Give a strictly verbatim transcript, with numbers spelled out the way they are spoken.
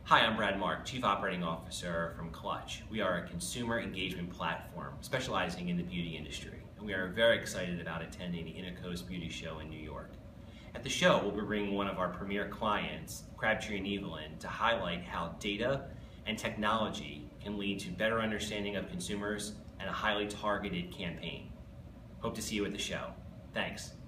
Hi, I'm Brad Marg, Chief Operating Officer from Clutch. We are a consumer engagement platform specializing in the beauty industry, and we are very excited about attending the innoCos Beauty Show in New York. At the show, we'll be bringing one of our premier clients, Crabtree Evelyn, to highlight how data and technology can lead to better understanding of consumers and a highly targeted campaign. Hope to see you at the show. Thanks.